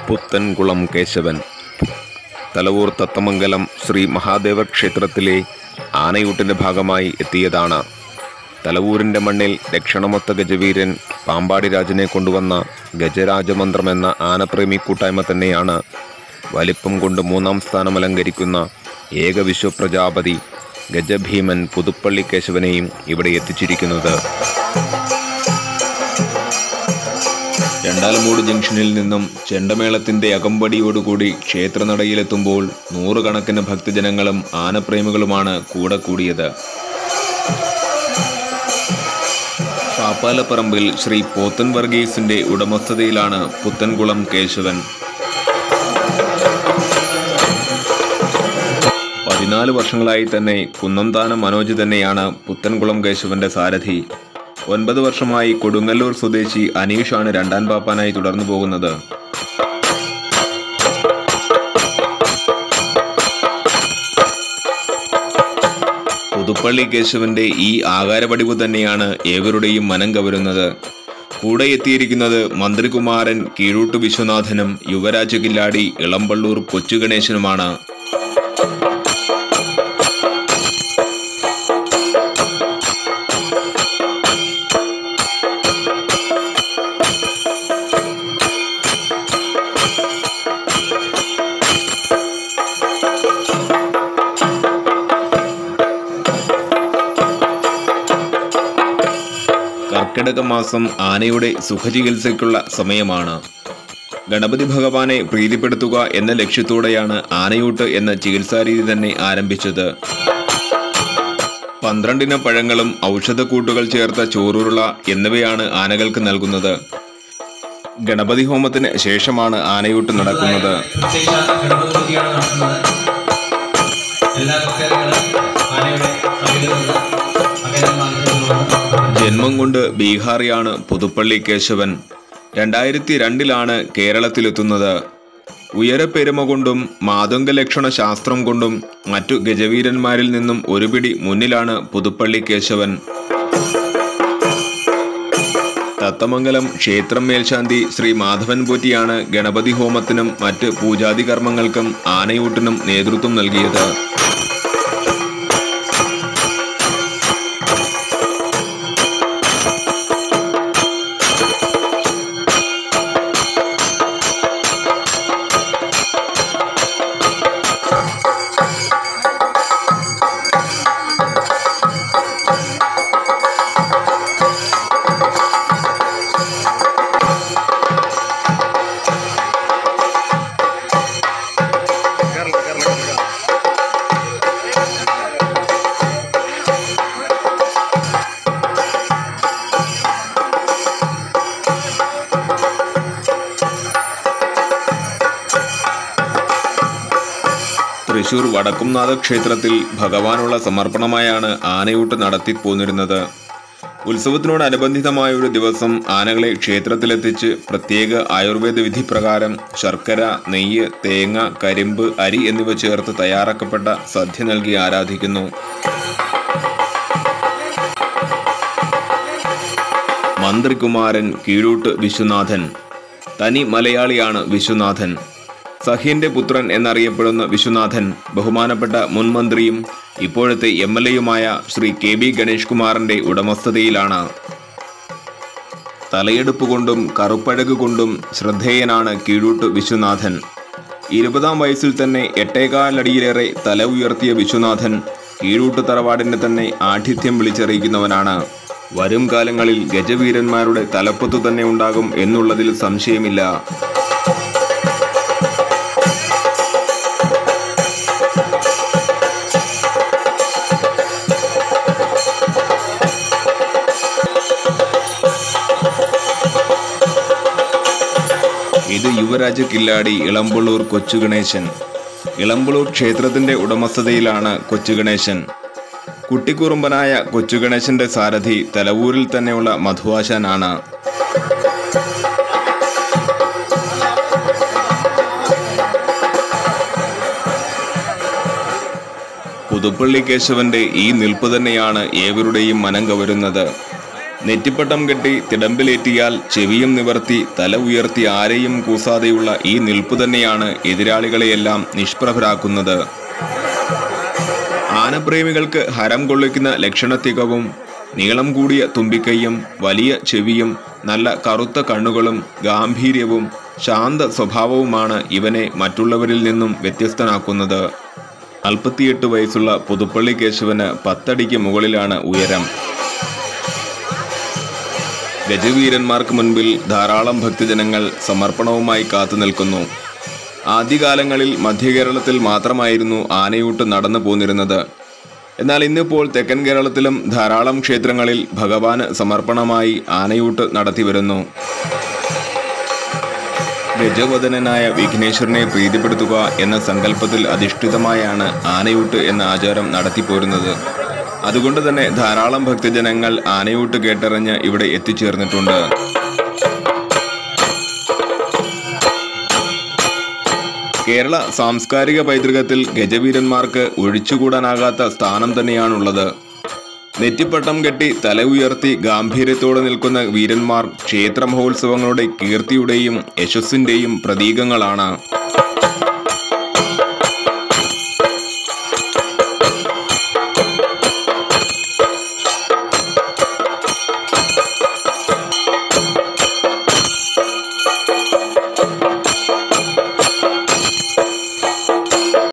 പുത്തൻകുളം കേശവൻ. തലവൂർ തത്തമംഗലം ശ്രീ മഹാദേവ ക്ഷേത്രത്തിലെ ആനയൂട്ടിൻ്റെ ഭാഗമായി എത്തിയതാണ്. തലവൂരിൻ്റെ മണ്ണിൽ ലക്ഷണമൊത്ത ഗജവീരൻ പാമ്പാടി രാജനെ കൊണ്ടുവന്ന ഗജരാജമന്ത്രമെന്ന ആനപ്രേമി കൂട്ടായ്മ തന്നെയാണ് വലിപ്പം കൊണ്ട് 3-ാം സ്ഥാനം അലങ്കരിക്കുന്ന ഏക വിശ്വപ്രജാപതി ഗജഭീമൻ പുതുപ്പള്ളി കേശവനെയും ഇവിടെ എത്തിച്ചിരിക്കുന്നത്. രണ്ടാലമൂട് ജംഗ്ഷനിൽ നിന്നും ചെണ്ടമേളത്തിൻ്റെ അകമ്പടിയോടുകൂടി ക്ഷേത്രനടയിലെത്തുമ്പോൾ നൂറുകണക്കിന് ഭക്തജനങ്ങളും ആനപ്രേമികളുമാണ് കൂടെ കൂടിയത്. പാപ്പാലപ്പറമ്പിൽ ശ്രീ പോത്തൻ വർഗീസിൻ്റെ ഉടമസ്ഥതയിലാണ് പുത്തൻകുളം കേശവൻ. 14 വർഷങ്ങളായി തന്നെ കുന്നംതാനം മനോജ് തന്നെയാണ് പുത്തൻകുളം കേശവന്റെ സാരഥി. 9 വർഷമായി കൊടുങ്ങല്ലൂർ സ്വദേശി അനീഷാണ് രണ്ടാം പാപ്പാനായി തുടർന്നു പോകുന്നത്. പുതുപ്പള്ളി കേശവന്റെ ഈ ആകാരപടിവ് തന്നെയാണ് ഏവരുടെയും മനം കവരുന്നത്. കൂടെ എത്തിയിരിക്കുന്നത് മന്ത്രികുമാരൻ കീഴൂട്ട് വിശ്വനാഥനും യുവരാജ് കില്ലാടി ഇളമ്പള്ളൂർ കൊച്ചുഗണേശനുമാണ്. കർക്കിടക മാസം ആനയുടെ സുഖചികിത്സയ്ക്കുള്ള സമയമാണ്. ഗണപതി ഭഗവാനെ പ്രീതിപ്പെടുത്തുക എന്ന ലക്ഷ്യത്തോടെയാണ് ആനയൂട്ട് എന്ന ചികിത്സാരീതി തന്നെ ആരംഭിച്ചത്. 12 പഴങ്ങളും ഔഷധക്കൂട്ടുകൾ ചേർത്ത ചോറുരുള എന്നിവയാണ് ആനകൾക്ക് നൽകുന്നത്. ഗണപതി ഹോമത്തിന് ശേഷമാണ് ആനയൂട്ട് നടക്കുന്നത്. ജന്മം കൊണ്ട് ബീഹാറിയാണ് പുതുപ്പള്ളി കേശവൻ. 2002 കേരളത്തിലെത്തുന്നത്. ഉയരപ്പെരുമ കൊണ്ടും മാതംഗലക്ഷണ ശാസ്ത്രം കൊണ്ടും മറ്റു ഗജവീരന്മാരിൽ നിന്നും ഒരുപിടി മുന്നിലാണ് പുതുപ്പള്ളി കേശവൻ. തത്തമംഗലം ക്ഷേത്രം മേൽശാന്തി ശ്രീ മാധവൻ പോറ്റിയാണ് ഗണപതി ഹോമത്തിനും മറ്റ് പൂജാതി കർമ്മങ്ങൾക്കും ആനയൂട്ടിനും നേതൃത്വം നൽകിയത്. തൃശൂർ വടക്കുംനാഥ ക്ഷേത്രത്തിൽ ഭഗവാനുള്ള സമർപ്പണമായാണ് ആനയൂട്ട് നടത്തിപ്പോന്നിരുന്നത്. ഉത്സവത്തിനോടനുബന്ധിതമായ ഒരു ദിവസം ആനകളെ ക്ഷേത്രത്തിലെത്തിച്ച് പ്രത്യേക ആയുർവേദ വിധി പ്രകാരം ശർക്കര, നെയ്യ്, തേങ്ങ, കരിമ്പ്, അരി എന്നിവ ചേർത്ത് തയ്യാറാക്കപ്പെട്ട സദ്യ നൽകി ആരാധിക്കുന്നു. മന്ത്രികുമാരൻ കീഴൂട്ട് വിശ്വനാഥൻ. തനി മലയാളിയാണ് വിശ്വനാഥൻ. സഹ്യന്റെ പുത്രൻ എന്നറിയപ്പെടുന്ന വിശ്വനാഥൻ ബഹുമാനപ്പെട്ട മുൻ മന്ത്രിയും ഇപ്പോഴത്തെ MLA-യുമായ ശ്രീ KB ഗണേഷ് കുമാറിന്റെ ഉടമസ്ഥതയിലാണ്. തലയെടുപ്പ് കൊണ്ടും കറുപ്പഴക് കൊണ്ടും ശ്രദ്ധേയനാണ് കീഴൂട്ട് വിശ്വനാഥൻ. 20-ാം വയസ്സിൽ തന്നെ 8.25 അടിയിലേറെ തല ഉയർത്തിയ വിശ്വനാഥൻ കീഴൂട്ട് തറവാടിന്റെ തന്നെ ആഠിത്യം വിളിച്ചറിയിക്കുന്നവനാണ്. വരും കാലങ്ങളിൽ ഗജവീരന്മാരുടെ തലപ്പത്തു തന്നെ ഉണ്ടാകും എന്നുള്ളതിൽ സംശയമില്ല. ഇത് യുവരാജ് കില്ലാടി ഇളമ്പള്ളൂർ കൊച്ചുഗണേശൻ. ഇളമ്പള്ളൂർ ക്ഷേത്രത്തിന്റെ ഉടമസ്ഥതയിലാണ് കൊച്ചുഗണേശൻ. കുട്ടിക്കുറുമ്പനായ കൊച്ചുഗണേശന്റെ സാരഥി തലവൂരിൽ തന്നെയുള്ള മധുവാശാനാണ്. പുതുപ്പള്ളി കേശവന്റെ ഈ നിൽപ്പ് തന്നെയാണ് ഏവരുടെയും മനം കവരുന്നത്. നെറ്റിപ്പട്ടം കെട്ടി തിടമ്പിലേറ്റിയാൽ ചെവിയും നിവർത്തി തല ഉയർത്തി ആരെയും കൂസാതെയുള്ള ഈ നിൽപ്പു തന്നെയാണ് എതിരാളികളെയെല്ലാം നിഷ്പ്രഭരാക്കുന്നത്. ആനപ്രേമികൾക്ക് ഹരം കൊള്ളിക്കുന്ന ലക്ഷണത്തികവും നീളം കൂടിയ തുമ്പിക്കൈയും വലിയ ചെവിയും നല്ല കറുത്ത കണ്ണുകളും ഗാംഭീര്യവും ശാന്ത സ്വഭാവവുമാണ് ഇവനെ മറ്റുള്ളവരിൽ നിന്നും വ്യത്യസ്തനാക്കുന്നത്. 48 വയസ്സുള്ള പുതുപ്പള്ളി കേശവന് 10 അടിക്ക് മുകളിലാണ് ഉയരം. ഗജവീരന്മാർക്ക് മുൻപിൽ ധാരാളം ഭക്തജനങ്ങൾ സമർപ്പണവുമായി കാത്തുനിൽക്കുന്നു. ആദ്യകാലങ്ങളിൽ മധ്യകേരളത്തിൽ മാത്രമായിരുന്നു ആനയൂട്ട് നടന്നു പോന്നിരുന്നത്. എന്നാൽ ഇന്നിപ്പോൾ തെക്കൻ കേരളത്തിലും ധാരാളം ക്ഷേത്രങ്ങളിൽ ഭഗവാന് സമർപ്പണമായി ആനയൂട്ട് നടത്തിവരുന്നു. ഗജവദനനായ വിഘ്നേശ്വരനെ പ്രീതിപ്പെടുത്തുക എന്ന സങ്കല്പത്തിൽ അധിഷ്ഠിതമായാണ് ആനയൂട്ട് എന്ന ആചാരം നടത്തിപ്പോരുന്നത്. അതുകൊണ്ട് തന്നെ ധാരാളം ഭക്തജനങ്ങൾ ആനയൂട്ട് കേട്ടറിഞ്ഞ് ഇവിടെ എത്തിച്ചേർന്നിട്ടുണ്ട്. കേരള സാംസ്കാരിക പൈതൃകത്തിൽ ഗജവീരന്മാർക്ക് ഒഴിച്ചുകൂടാനാകാത്ത സ്ഥാനം തന്നെയാണുള്ളത്. നെറ്റിപ്പട്ടം കെട്ടി തല ഉയർത്തി ഗാംഭീര്യത്തോടെ നിൽക്കുന്ന വീരന്മാർ ക്ഷേത്ര മഹോത്സവങ്ങളുടെ കീർത്തിയുടെയും യശസ്സിന്റെയും പ്രതീകങ്ങളാണ്.